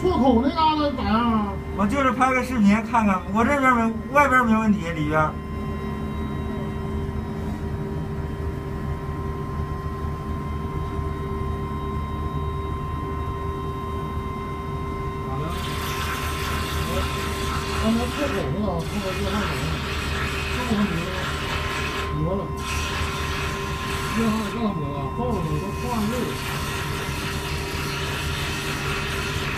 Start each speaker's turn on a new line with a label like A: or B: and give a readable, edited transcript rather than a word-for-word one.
A: 错口那嘎达咋样啊？
B: 我就是拍个视频看看，我这边没，外边没问题，里边。
A: 咋的？刚才错口那个，错个电话口，这个问题磨了，电话也让他磨了，报了都破案位了。